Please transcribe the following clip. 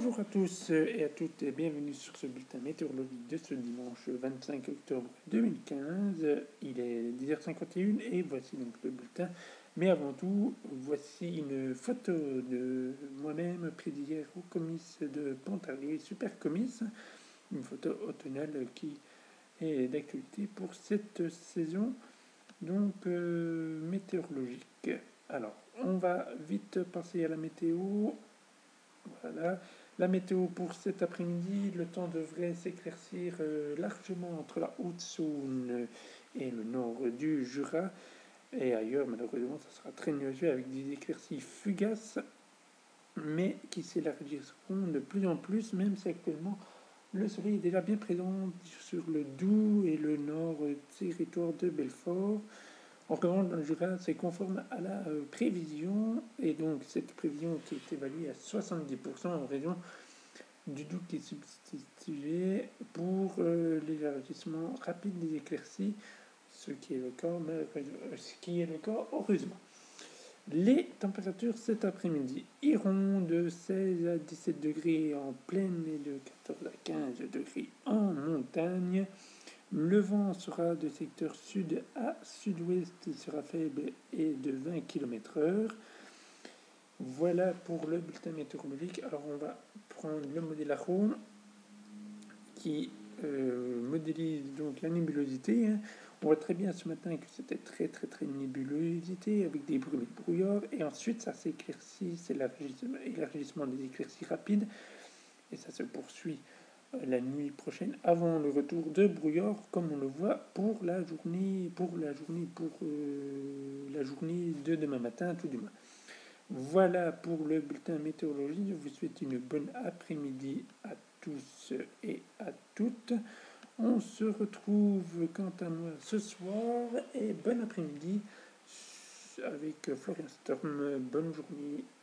Bonjour à tous et à toutes et bienvenue sur ce bulletin météorologique de ce dimanche 25 octobre 2015. Il est 10h51 et voici donc le bulletin. Mais avant tout, voici une photo de moi-même prise hier au comice de Pontarlier, super comice. Une photo automnale qui est d'actualité pour cette saison donc météorologique. Alors, on va vite passer à la météo. Voilà. La météo pour cet après-midi, le temps devrait s'éclaircir largement entre la Haute-Saône et le nord du Jura. Et ailleurs, malheureusement, ça sera très nuageux avec des éclaircies fugaces, mais qui s'élargiront de plus en plus, même si actuellement le soleil est déjà bien présent sur le Doubs et le nord territoire de Belfort. En revanche, dans le Jura, c'est conforme à la prévision, et donc cette prévision qui est évaluée à 70% en raison du Doubs qui est substitué pour l'élargissement rapide des éclaircies, ce qui est le cas heureusement. Les températures cet après-midi iront de 16 à 17 degrés en plaine et de 14 à 15 degrés en montagne. Le vent sera de secteur sud à sud-ouest, il sera faible et de 20 km/h. Voilà pour le bulletin météorologique. Alors on va prendre le modèle Arrow qui modélise donc la nébulosité. On voit très bien ce matin que c'était très nébulosité avec des brumes et de brouillard, et ensuite ça s'éclaircit, c'est l'élargissement des éclaircies rapides, et ça se poursuit la nuit prochaine avant le retour de brouillard, comme on le voit pour la journée de demain matin tout du moins. Voilà pour le bulletin météorologique. Je vous souhaite une bonne après-midi à tous et à toutes. On se retrouve quant à moi ce soir et bon après-midi avec Florian Storm. Bonne journée.